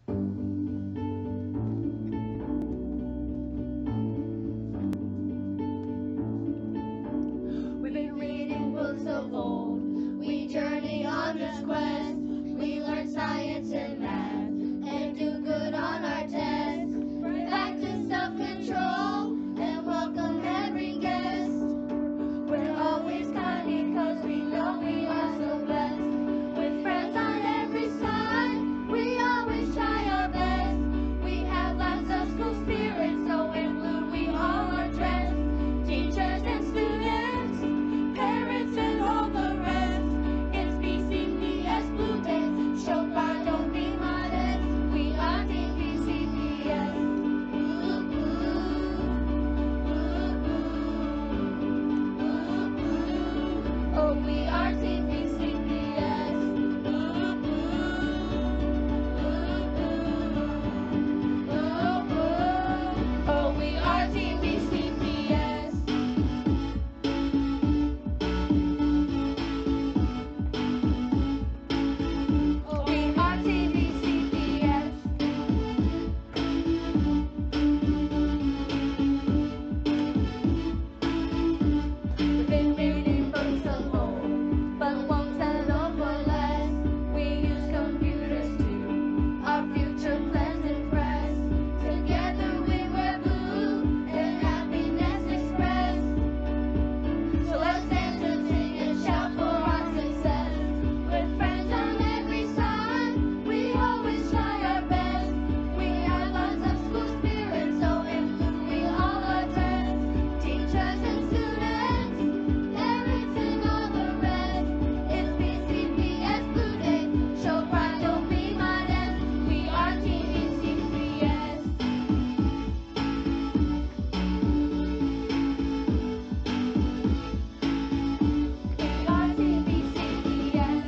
We've been reading books of old. We journey on this quest. We learn science and math and do good on our tests. Practice self-control and welcome every guest. We're always kind because we know we are so blessed. With friends on every side, we always try our best. We have lots of school spirit, so in blue we all are dressed. Teachers and students, parents and all the rest. It's BCPS Blue Day, show pride, don't be modest. We are Team BCPS. Ooh, ooh, ooh, ooh. Oh, we are Team BCPS. Ooh, ooh, ooh, ooh. Oh, we are Team BCPS. Oh, we are Team BCPS. We've been reading books of old, but won't settle for less. We use computers too, our future plans impress. Together we wear blue and happiness express. So let's dance and sing and shout for our success. With friends on every side, we always try our best. We have lots of school spirit, so in blue we all are dressed. Teachers and students, parents and all the rest. It's BCPS Blue Day, show pride, don't be modest. We are Team BCPS. We are Team BCPS.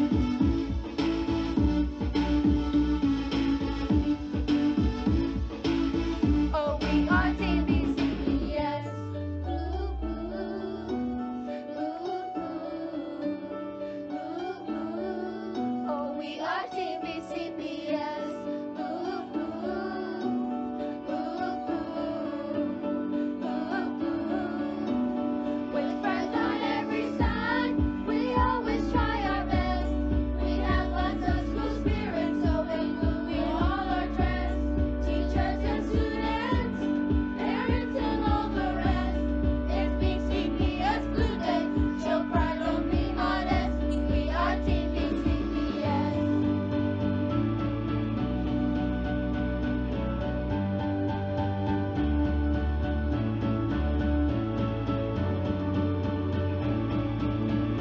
Oh, we are Team BCPS. Ooh, ooh, ooh, ooh, ooh. Oh, we are Team BCPS. Ooh, ooh, ooh, ooh, ooh. With friends on every side, we always try our best. We have lots of school spirit, so in blue we all are dressed. Teachers and students, parents and all the rest. It's BCPS Blue Day, show pride, don't be modest. We are Team BCPS.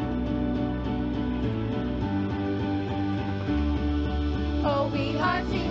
Oh, we are Team